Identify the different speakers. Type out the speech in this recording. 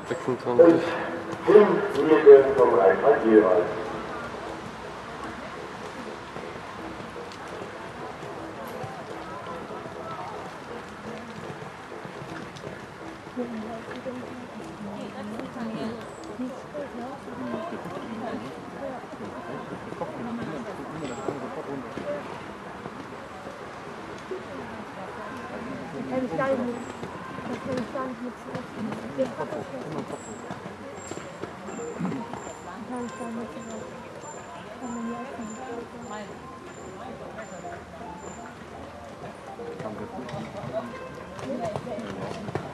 Speaker 1: 26.
Speaker 2: 5 Minuten vom Rheinfall jeweils.
Speaker 3: Kann ich gar nicht mit. Das kann ich gar nicht mit. Kann ich gar nicht mit. Kann man ja auch nicht.